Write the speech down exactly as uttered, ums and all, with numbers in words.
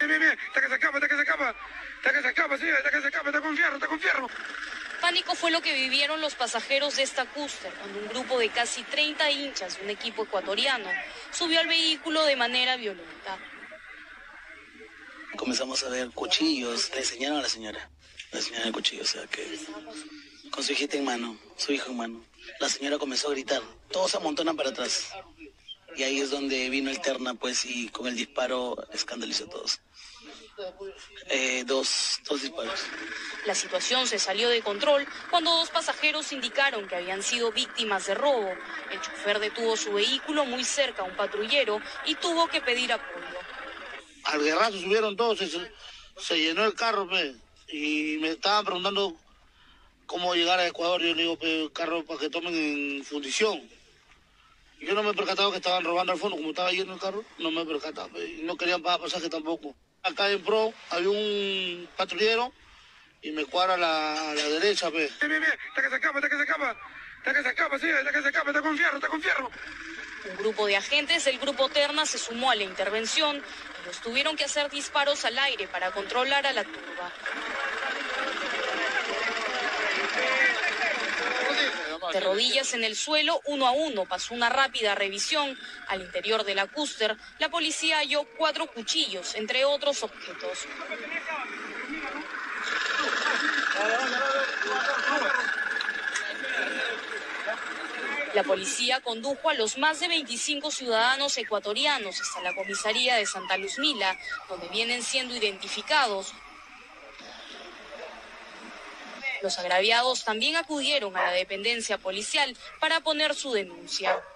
Bien, bien, está que se escapa, está que se escapa, está que se escapa, sí, está que se escapa, está con fierro, está con fierro. Pánico fue lo que vivieron los pasajeros de esta Custer cuando un grupo de casi treinta hinchas de un equipo ecuatoriano subió al vehículo de manera violenta. Comenzamos a ver cuchillos, le enseñaron a la señora, la señora el cuchillo, o sea que con su hijita en mano, su hijo en mano. La señora comenzó a gritar, todos se amontonan para atrás. Y ahí es donde vino el Terna, pues, y con el disparo escandalizó a todos. Eh, dos, dos disparos. La situación se salió de control cuando dos pasajeros indicaron que habían sido víctimas de robo. El chofer detuvo su vehículo muy cerca a un patrullero y tuvo que pedir apoyo. Al guerrazo subieron todos, se, se llenó el carro, pe, y me estaban preguntando cómo llegar a Ecuador. Yo le digo, pe, el carro para que tomen en fundición. Yo no me he percatado que estaban robando al fondo, como estaba lleno el carro, no me he percatado, pe, y no querían pagar pasaje tampoco. Acá en Pro había un patrullero y me cuadra a la, a la derecha, pe. Bien, bien, bien, está que se escapa, está que se escapa, está que se escapa, sí, está que se escapa, está con fierro, está con fierro. Un grupo de agentes del grupo Terna se sumó a la intervención y los tuvieron que hacer disparos al aire para controlar a la turba. De rodillas en el suelo, uno a uno, pasó una rápida revisión. Al interior de la Custer, la policía halló cuatro cuchillos, entre otros objetos. La policía condujo a los más de veinticinco ciudadanos ecuatorianos hasta la comisaría de Santa Luzmila, donde vienen siendo identificados. Los agraviados también acudieron a la dependencia policial para poner su denuncia.